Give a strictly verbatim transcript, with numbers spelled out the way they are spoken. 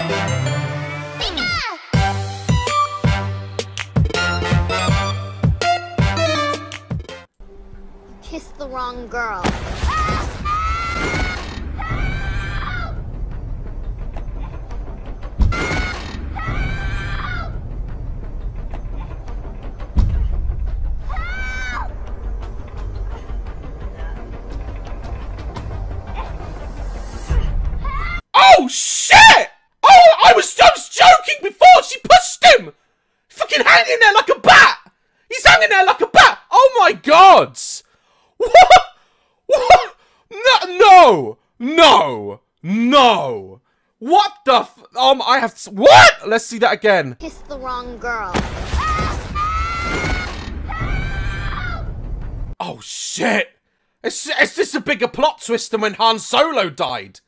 Kissed the wrong girl. Oh shit! Oh, I was, I was joking before she pushed him! Fucking hanging there like a bat! He's hanging there like a bat! Oh my god! What? What? No, no! No! No! What the f- Um, I have to- What? Let's see that again. Kissed the wrong girl. Oh shit! Is, is this a bigger plot twist than when Han Solo died?